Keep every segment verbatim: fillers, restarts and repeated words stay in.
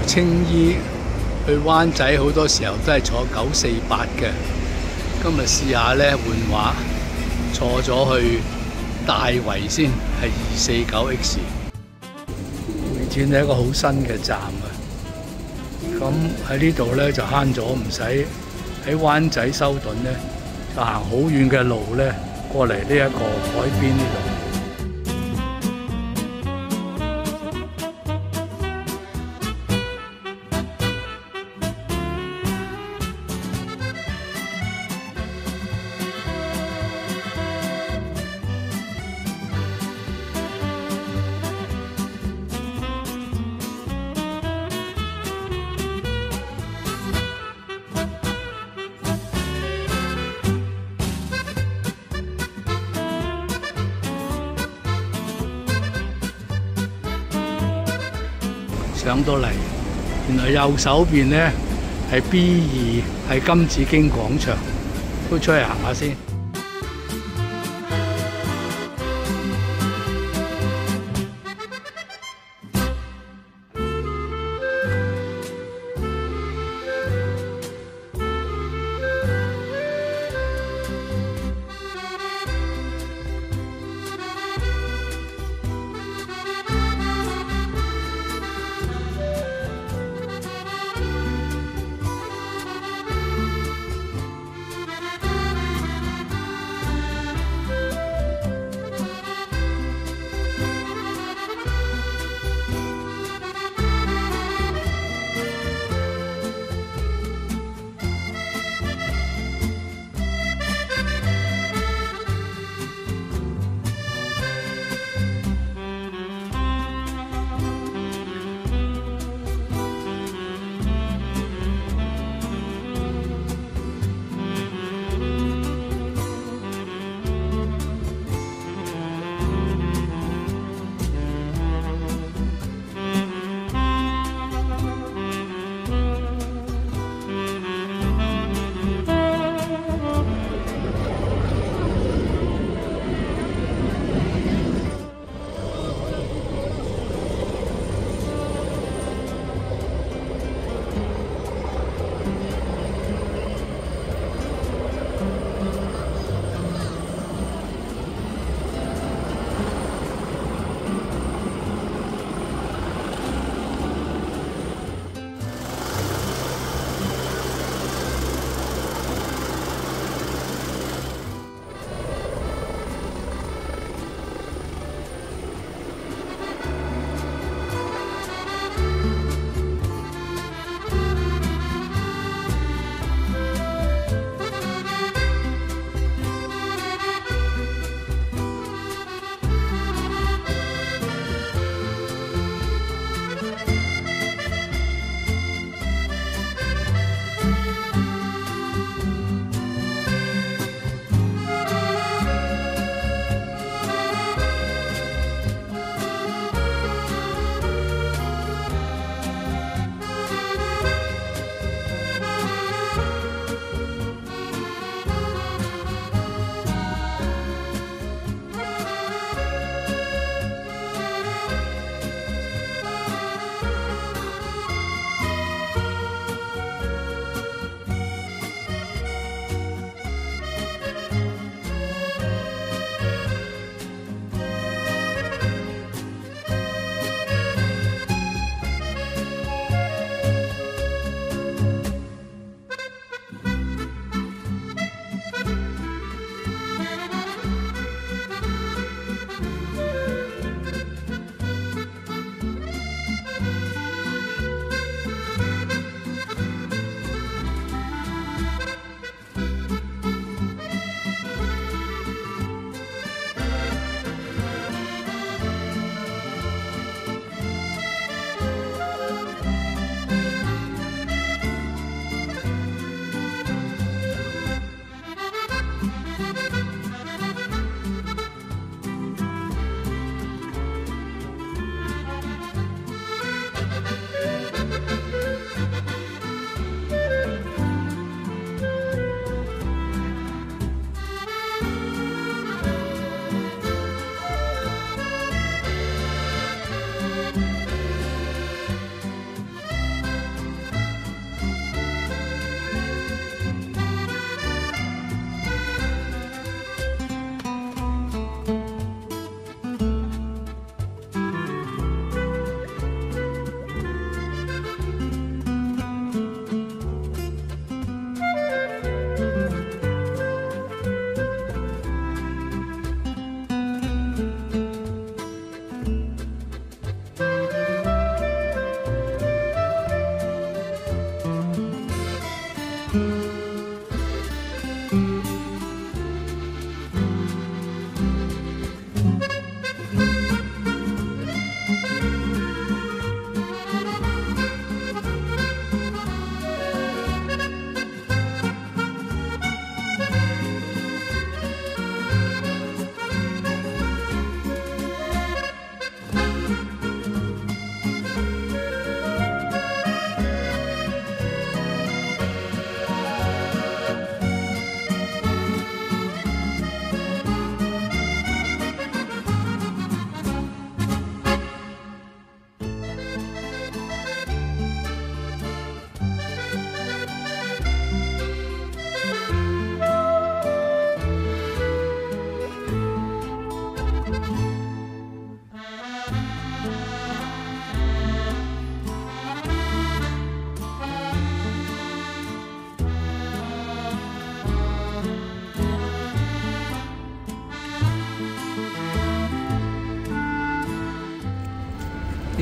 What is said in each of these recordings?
青衣去灣仔好多時候都係坐九四八嘅，今日試下咧換畫，坐咗去大圍先，係二四九 X。會展係一個好新嘅站啊！咁喺呢度咧就慳咗，唔使喺灣仔修頓咧就行好遠嘅路咧過嚟呢一個海邊呢度。上到嚟，原來右手邊咧係 B 二，係金紫荊廣場，都出去行下先。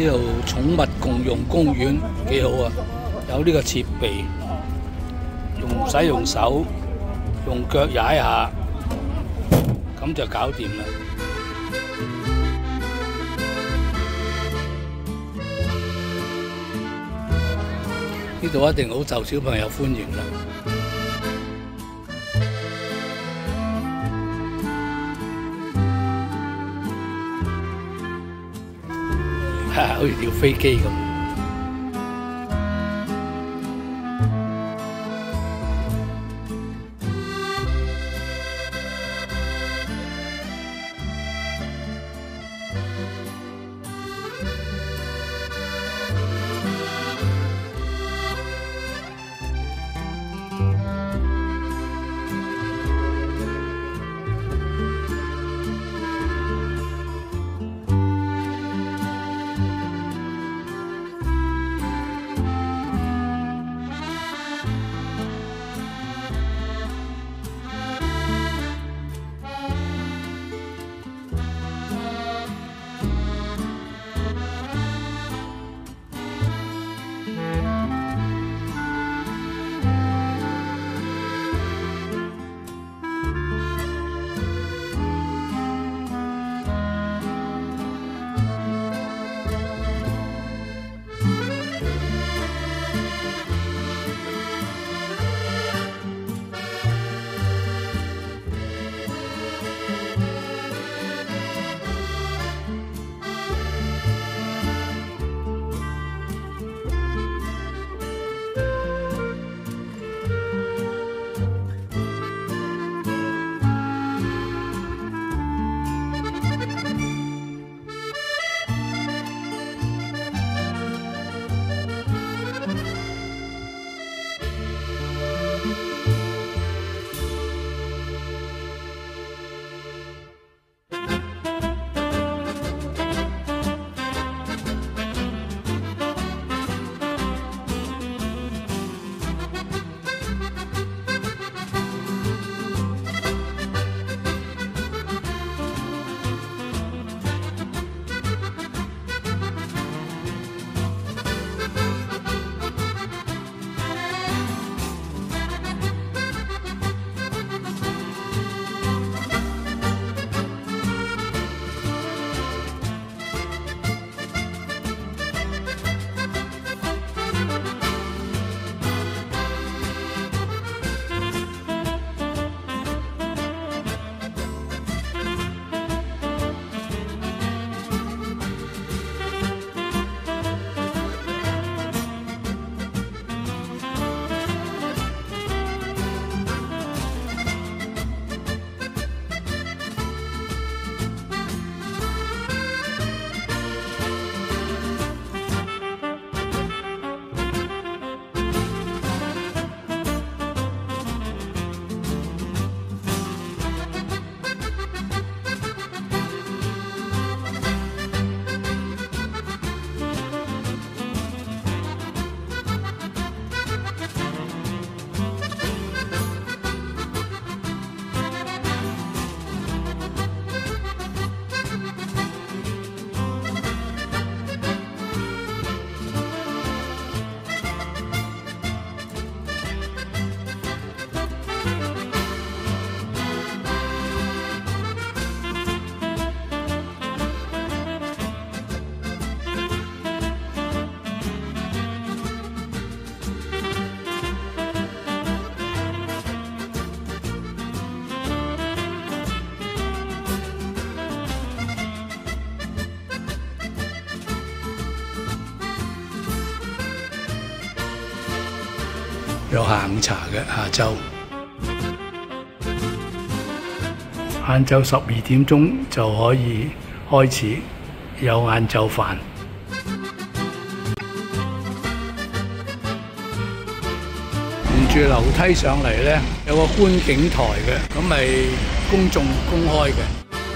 呢度寵物共用公園幾好啊！有呢個設備，用唔使用手，用腳踩下，咁就搞掂啦。呢度一定好受小朋友歡迎啦。好似條飛機咁。有下午茶嘅下晝，晏晝十二點鐘就可以開始有晏晝飯。沿住樓梯上嚟咧，有個觀景台嘅，咁咪公眾公開嘅。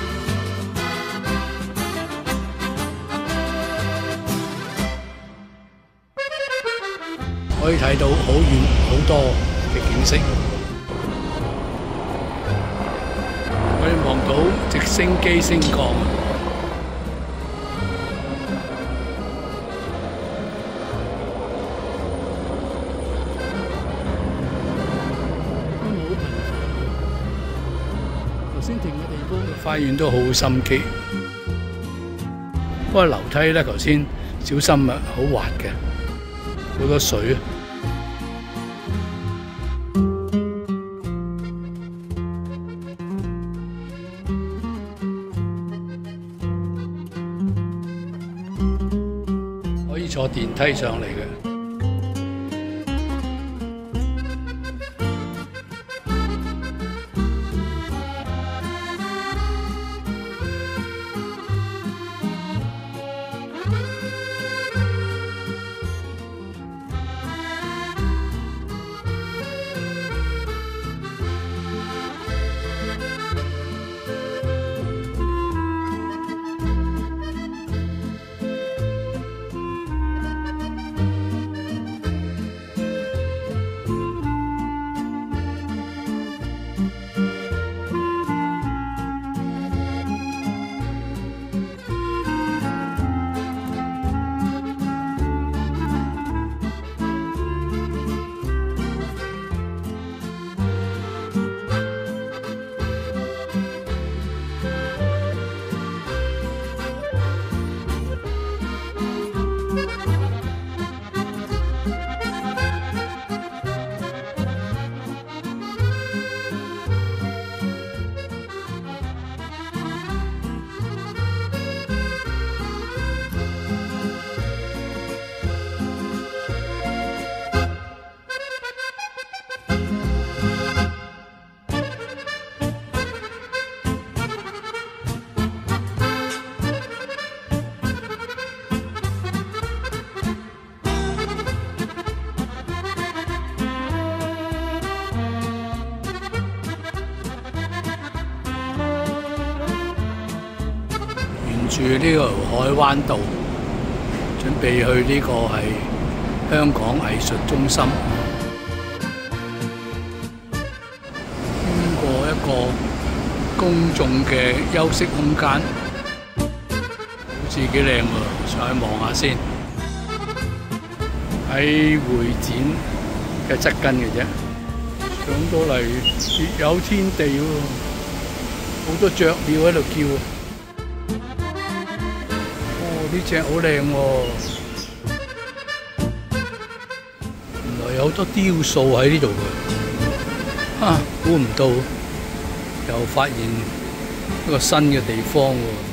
可以睇到好遠好多嘅景色，可以望到直升機升降。 花園都好心機，不過樓梯咧，頭先小心啊，好滑嘅，好多水啊！可以坐電梯上嚟嘅。住呢個海灣道，準備去呢個係香港藝術中心，經過一個公眾嘅休息空間，好似幾靚喎，上去望下先。喺會展嘅側根嘅啫，上到嚟別有天地喎，好多雀鳥喺度叫。呢隻好靚喎，原來有好多雕塑喺呢度嘅，啊，估唔到又發現一個新嘅地方喎。